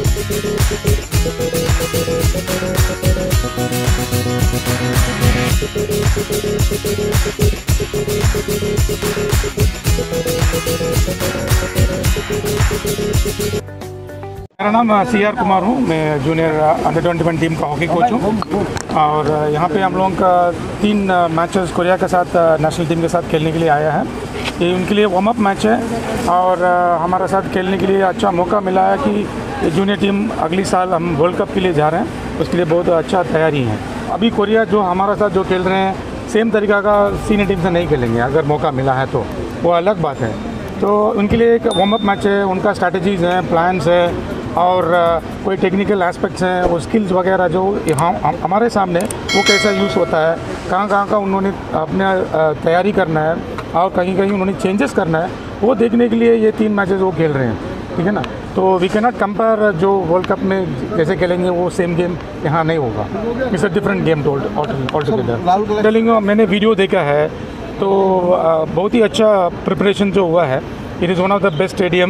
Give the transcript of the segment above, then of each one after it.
मेरा नाम CR कुमार हूँ। मैं जूनियर अंडर 21 टीम का हॉकी कोच हूँ और यहाँ पे हम लोगों का 3 मैचेस कोरिया के साथ नेशनल टीम के साथ खेलने के लिए आया है। ये उनके लिए वार्म अप मैच है और हमारे साथ खेलने के लिए अच्छा मौका मिला है कि ये जूनियर टीम अगली साल हम वर्ल्ड कप के लिए जा रहे हैं, उसके लिए बहुत अच्छा तैयारी है। अभी कोरिया जो हमारे साथ जो खेल रहे हैं सेम तरीका का सीनियर टीम से नहीं खेलेंगे, अगर मौका मिला है तो वो अलग बात है। तो उनके लिए एक वार्म अप मैच है, उनका स्ट्रैटेजीज़ हैं, प्लान्स है और कोई टेक्निकल एस्पेक्ट्स हैं, वो स्किल्स वगैरह जो यहाँ हमारे सामने वो कैसा यूज़ होता है, कहाँ का उन्होंने अपने तैयारी करना है और कहीं उन्होंने चेंजेस करना है, वो देखने के लिए ये 3 मैचेस वो खेल रहे हैं। ठीक है ना, तो वी कैन नॉट कंपेयर जो वर्ल्ड कप में जैसे खेलेंगे वो सेम गेम यहाँ नहीं होगा। It's a different game all together. Telling मैंने वीडियो देखा है तो बहुत ही अच्छा प्रिपरेशन जो हुआ है। It is one of the best stadium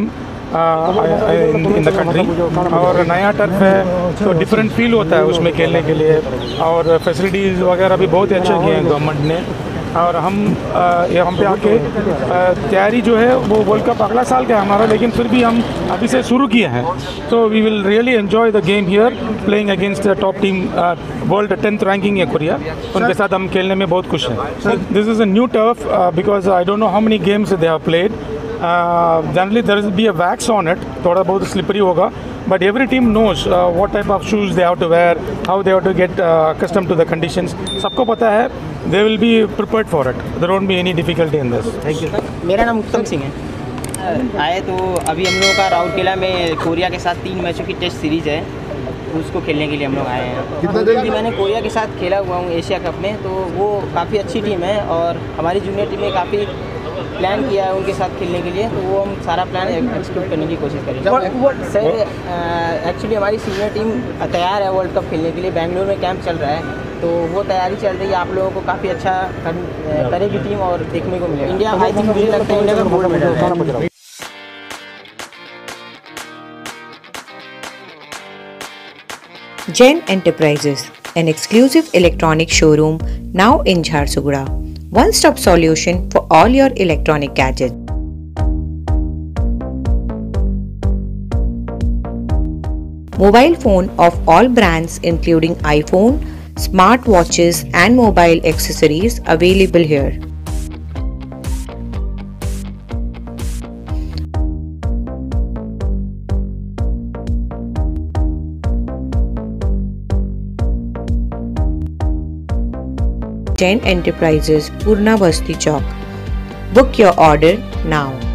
in the country और नया टर्फ है तो डिफरेंट फील होता है उसमें खेलने के लिए और फैसिलिटीज़ वगैरह भी बहुत ही अच्छे किए हैं गवर्नमेंट ने। और हम यहाँ पे आके तैयारी जो है वो वर्ल्ड कप अगला साल का है हमारा, लेकिन फिर भी हम अभी से शुरू किए हैं। तो we will really enjoy the game here playing against the top team. World 10th ranking है कोरिया, उनके साथ हम खेलने में बहुत खुश हैं। This is a new turf because I don't know how many games they have played. Generally there will be a wax on it, थोड़ा बहुत स्लिपरी होगा, but every team knows what type of shoes they have to wear, how they have to get accustomed to the conditions. सबको पता है, they will be prepared for it. There won't be any difficulty in this. Thank you. मेरा नाम उत्तम सिंह है। आए तो अभी हम लोगों का राउरकेला में कोरिया के साथ 3 मैचों की टेस्ट सीरीज़ है, उसको खेलने के लिए हम लोग आए हैं। कितना देर भी मैंने कोरिया के साथ खेला हुआ हूँ एशिया कप में, तो वो काफ़ी अच्छी टीम है और हमारी जूनियर टीम में काफ़ी प्लान किया है उनके साथ खेलने के लिए, तो वो हम सारा प्लान एक्सिक्यूट करने की कोशिश करेंगे। सर एक्चुअली हमारी सीनियर टीम तैयार है वर्ल्ड कप खेलने के लिए, बेंगलुरु में कैंप चल रहा है, तो वो तैयारी चल रही है। आप लोगों को काफ़ी अच्छा करेगी टीम और देखने को मिलेगा। इंडिया आई थिंक मुझे लगता है इंडिया का गोल्ड मेडल है। Jen Enterprises, an exclusive electronic showroom now in Jharsuguda. One-stop solution for all your electronic gadgets. Mobile phone of all brands including iPhone, smartwatches and mobile accessories available here. Jen Enterprises, Purna Basti Chowk. Book your order now.